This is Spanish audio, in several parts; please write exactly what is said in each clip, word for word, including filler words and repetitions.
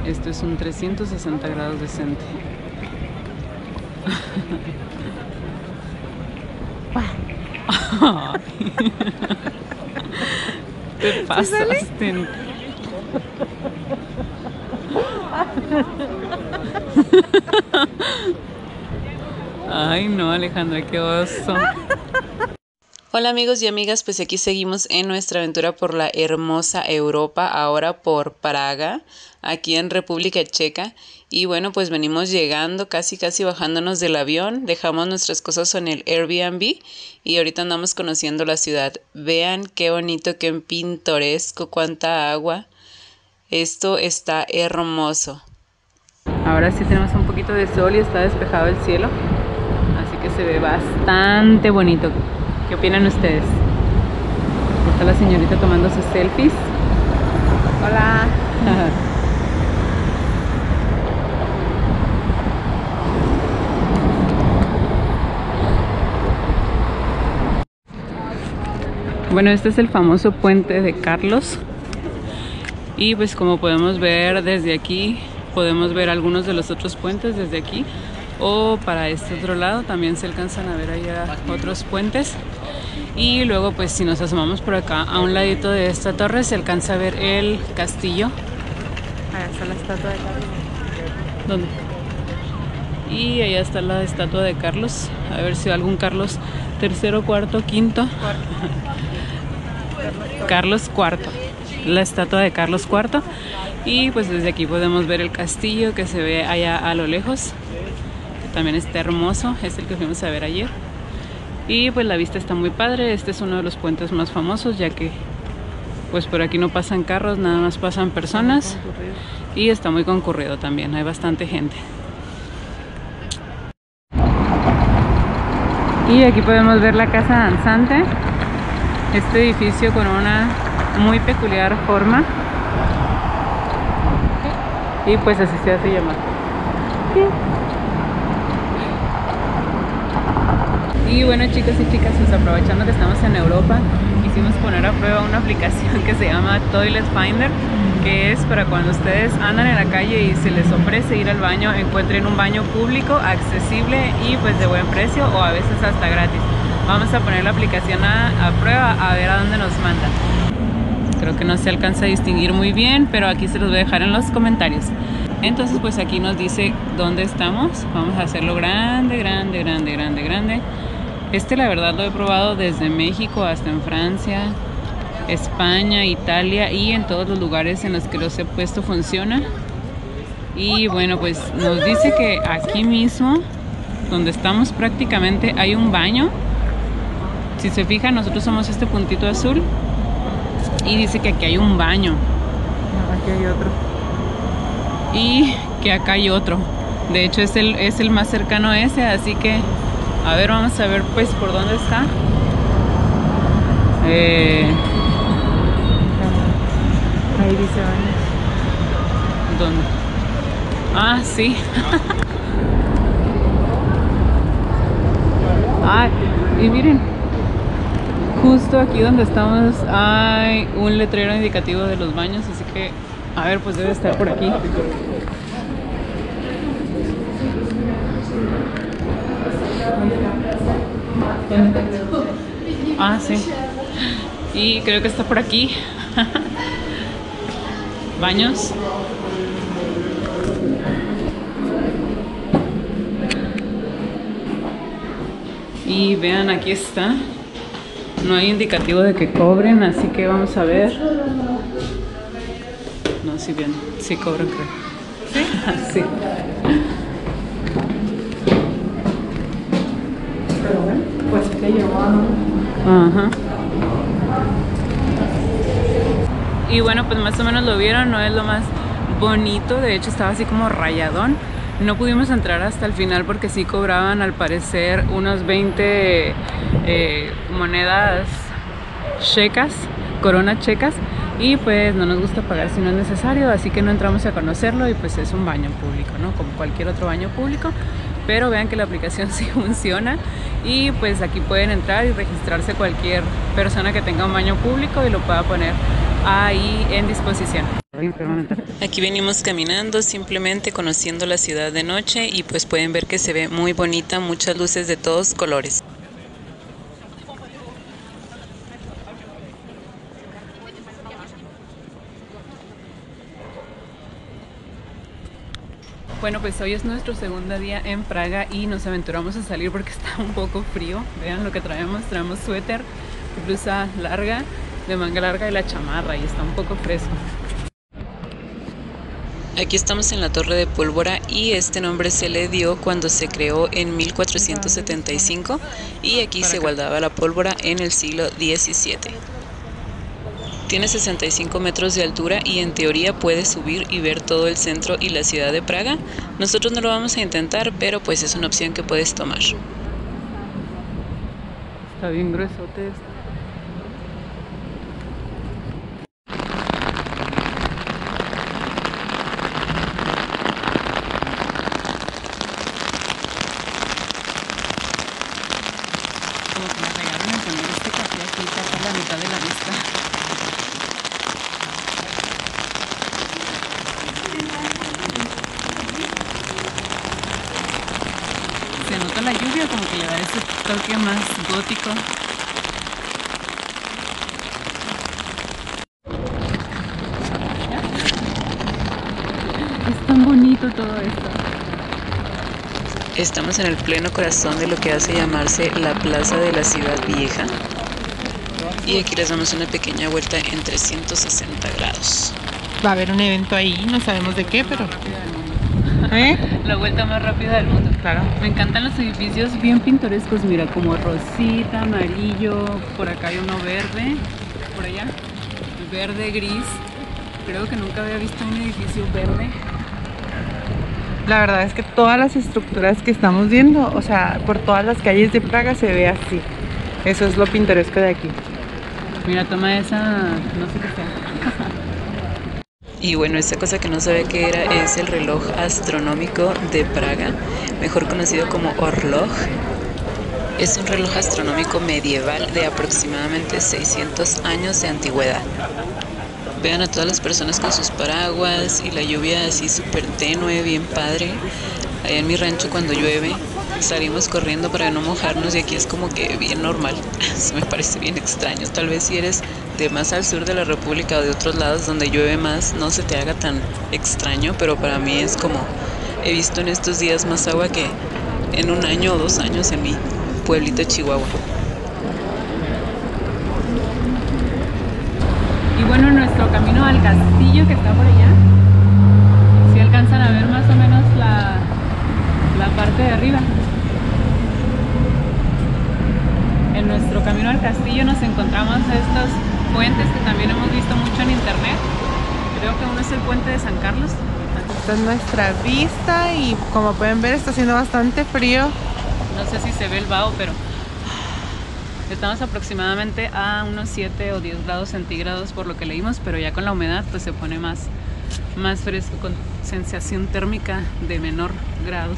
Esto es un trescientos sesenta grados decente. Te pasaste. Ay no, Alejandra, qué oso. Hola amigos y amigas, pues aquí seguimos en nuestra aventura por la hermosa Europa, ahora por Praga, aquí en República Checa. Y bueno, pues venimos llegando, casi casi bajándonos del avión, dejamos nuestras cosas en el Airbnb y ahorita andamos conociendo la ciudad. Vean qué bonito, qué pintoresco, cuánta agua. Esto está hermoso. Ahora sí tenemos un poquito de sol y está despejado el cielo, así que se ve bastante bonito. ¿Qué opinan ustedes? Está la señorita tomando sus selfies. Hola. Bueno, este es el famoso puente de Carlos. Y pues como podemos ver desde aquí, podemos ver algunos de los otros puentes desde aquí. O para este otro lado también se alcanzan a ver allá otros puentes. Y luego pues si nos asomamos por acá a un ladito de esta torre se alcanza a ver el castillo. Allá está la estatua de Carlos. ¿Dónde? Y allá está la estatua de Carlos. A ver si algún Carlos tercero, cuarto, quinto. Cuarto. Carlos cuarto. La estatua de Carlos cuarto. Y pues desde aquí podemos ver el castillo que se ve allá a lo lejos. También está hermoso, es el que fuimos a ver ayer. Y pues la vista está muy padre. Este es uno de los puentes más famosos, ya que pues por aquí no pasan carros, nada más pasan personas. Y está muy concurrido también, hay bastante gente. Y aquí podemos ver la casa danzante. Este edificio con una muy peculiar forma. Y pues así se hace llamar. ¿Sí? Y bueno, chicos y chicas, pues aprovechando que estamos en Europa, quisimos poner a prueba una aplicación que se llama Toilet Finder, que es para cuando ustedes andan en la calle y se les ofrece ir al baño, encuentren un baño público, accesible y pues de buen precio o a veces hasta gratis. Vamos a poner la aplicación a, a prueba a ver a dónde nos manda. Creo que no se alcanza a distinguir muy bien, pero aquí se los voy a dejar en los comentarios. Entonces pues aquí nos dice dónde estamos. Vamos a hacerlo grande, grande, grande, grande, grande. Este la verdad lo he probado desde México hasta en Francia, España, Italia y en todos los lugares en los que los he puesto funciona. Y bueno, pues nos dice que aquí mismo, donde estamos prácticamente, hay un baño. Si se fijan, nosotros somos este puntito azul y dice que aquí hay un baño. Aquí hay otro. Y que acá hay otro. De hecho es el, es el más cercano a ese, así que a ver, vamos a ver pues por dónde está. Eh, Ahí dice baños. ¿Dónde? Ah, sí. Ah, y miren, justo aquí donde estamos hay un letrero indicativo de los baños, así que a ver, pues debe estar por aquí. Ah, sí. Y creo que está por aquí. Baños. Y vean, aquí está. No hay indicativo de que cobren, así que vamos a ver. No, sí, bien. Sí cobran, creo. ¿Sí? Sí. Pero bueno, pues que llevado. Ajá. Y bueno, pues más o menos lo vieron, no es lo más bonito, de hecho estaba así como rayadón. No pudimos entrar hasta el final porque sí cobraban al parecer unos veinte eh, monedas checas, coronas checas, y pues no nos gusta pagar si no es necesario, así que no entramos a conocerlo y pues es un baño público, ¿no? Como cualquier otro baño público, pero vean que la aplicación sí funciona y pues aquí pueden entrar y registrarse cualquier persona que tenga un baño público y lo pueda poner ahí en disposición. Aquí venimos caminando, simplemente conociendo la ciudad de noche y pues pueden ver que se ve muy bonita, muchas luces de todos colores. Bueno, pues hoy es nuestro segundo día en Praga y nos aventuramos a salir porque está un poco frío. Vean lo que traemos, traemos suéter, blusa larga, de manga larga y la chamarra y está un poco fresco. Aquí estamos en la Torre de Pólvora y este nombre se le dio cuando se creó en mil cuatrocientos setenta y cinco y aquí se guardaba la pólvora en el siglo diecisiete. Tiene sesenta y cinco metros de altura y en teoría puedes subir y ver todo el centro y la ciudad de Praga. Nosotros no lo vamos a intentar, pero pues es una opción que puedes tomar. Está bien gruesote esto. Como que me regalan a poner este café aquí para la mitad de la vista. Se nota la lluvia, como que le da ese toque más gótico. Es tan bonito todo esto. Estamos en el pleno corazón de lo que hace llamarse la Plaza de la Ciudad Vieja. Y aquí les damos una pequeña vuelta en trescientos sesenta grados. Va a haber un evento ahí, no sabemos de qué, pero... ¿Eh? La vuelta más rápida del mundo. Claro. Me encantan los edificios bien pintorescos, mira, como rosita, amarillo, por acá hay uno verde, por allá, verde, gris. Creo que nunca había visto un edificio verde. La verdad es que todas las estructuras que estamos viendo, o sea, por todas las calles de Praga se ve así. Eso es lo pintoresco de aquí. Mira, toma esa, no sé qué sea. Y bueno, esta cosa que no sabía qué era es el reloj astronómico de Praga, mejor conocido como Orloj. Es un reloj astronómico medieval de aproximadamente seiscientos años de antigüedad. Vean a todas las personas con sus paraguas y la lluvia así súper tenue, bien padre. Allá en mi rancho cuando llueve salimos corriendo para no mojarnos y aquí es como que bien normal. Eso me parece bien extraño. Tal vez si eres de más al sur de la República o de otros lados donde llueve más no se te haga tan extraño, pero para mí es como he visto en estos días más agua que en un año o dos años en mi pueblito Chihuahua. Y bueno, nuestro camino al castillo que está por allá, si alcanzan a ver más o menos la, la parte de arriba. En nuestro camino al castillo nos encontramos estos puentes que también hemos visto mucho en internet. Creo que uno es el puente de San Carlos. Esta es nuestra vista y como pueden ver está haciendo bastante frío. No sé si se ve el vaho, pero estamos aproximadamente a unos siete o diez grados centígrados por lo que leímos, pero ya con la humedad pues se pone más, más fresco con sensación térmica de menor grados.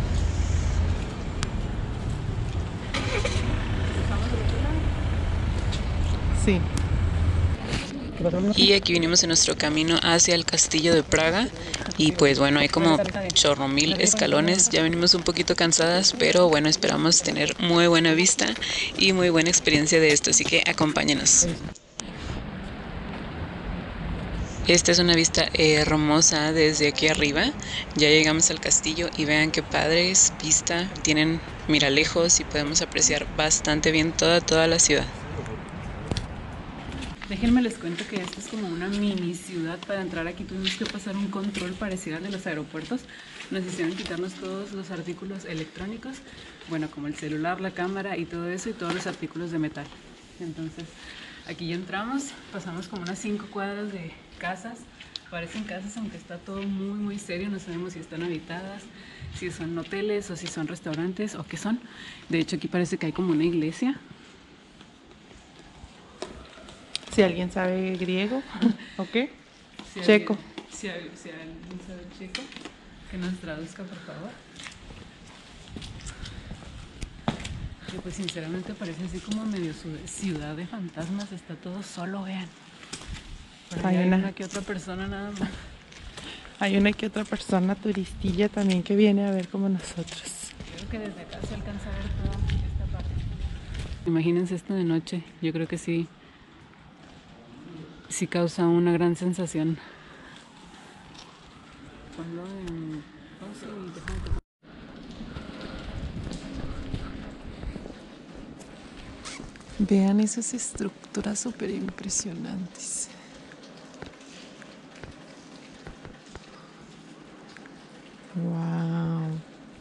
Sí. Y aquí vinimos en nuestro camino hacia el castillo de Praga y pues bueno, hay como chorro mil escalones, ya venimos un poquito cansadas, pero bueno, esperamos tener muy buena vista y muy buena experiencia de esto, así que acompáñenos. Esta es una vista hermosa desde aquí arriba, ya llegamos al castillo y vean qué padre es vista, tienen miralejos y podemos apreciar bastante bien toda, toda la ciudad. Déjenme les cuento que esto es como una mini ciudad. Para entrar aquí tuvimos que pasar un control parecido al de los aeropuertos. Nos hicieron quitarnos todos los artículos electrónicos, bueno, como el celular, la cámara y todo eso, y todos los artículos de metal. Entonces aquí ya entramos, pasamos como unas cinco cuadras de casas. Parecen casas, aunque está todo muy muy serio, no sabemos si están habitadas, si son hoteles o si son restaurantes o qué son. De hecho aquí parece que hay como una iglesia. Si alguien sabe griego, ¿o qué? Si Checo. Alguien, si, alguien, si alguien sabe checo, que nos traduzca, por favor. Y pues sinceramente parece así como medio ciudad de fantasmas, está todo solo, vean. Pero Hay hay una- una que otra persona nada más. Hay una que otra persona turistilla también que viene a ver como nosotros. Creo que desde acá se alcanza a ver toda esta parte. Imagínense esto de noche. Yo creo que sí, sí causa una gran sensación. Ponlo en pausa y déjame que- Vean esas estructuras súper impresionantes. Wow.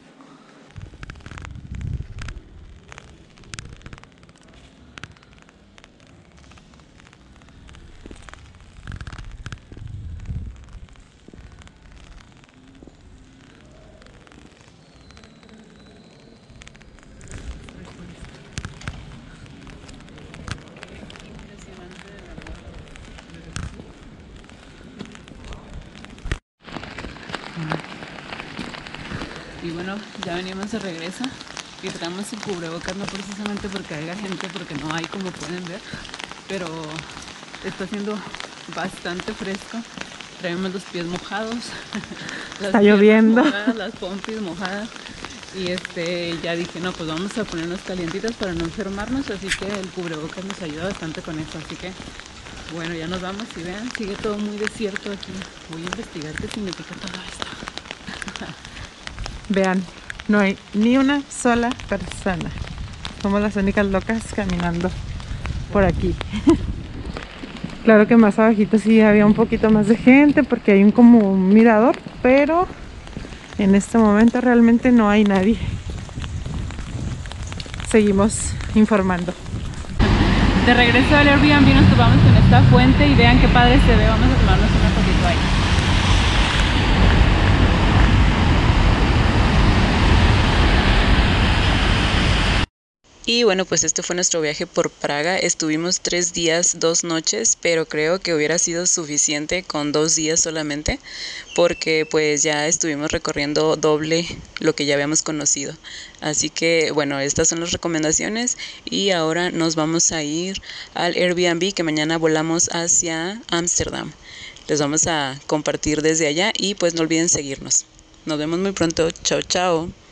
Y bueno, ya venimos de regreso y traemos el cubrebocas no precisamente porque haya gente, porque no hay, como pueden ver, pero está haciendo bastante fresco. Traemos los pies mojados, las Está piernas lloviendo. mojadas, las pompis mojadas. Y este, ya dije, no, pues vamos a ponernos calientitas para no enfermarnos, así que el cubrebocas nos ayuda bastante con eso. Así que, bueno, ya nos vamos y vean, sigue todo muy desierto aquí. Voy a investigar qué significa todo esto. Vean, no hay ni una sola persona. Somos las únicas locas caminando por aquí. Claro que más abajito sí había un poquito más de gente porque hay un como un mirador, pero en este momento realmente no hay nadie. Seguimos informando. De regreso al Airbnb nos topamos con esta fuente y vean qué padre se ve. Vamos a tomarnos una fotito ahí. Y bueno, pues este fue nuestro viaje por Praga. Estuvimos tres días, dos noches, pero creo que hubiera sido suficiente con dos días solamente, porque pues ya estuvimos recorriendo doble lo que ya habíamos conocido. Así que bueno, estas son las recomendaciones y ahora nos vamos a ir al Airbnb, que mañana volamos hacia Ámsterdam. Les vamos a compartir desde allá y pues no olviden seguirnos. Nos vemos muy pronto. Chao, chao.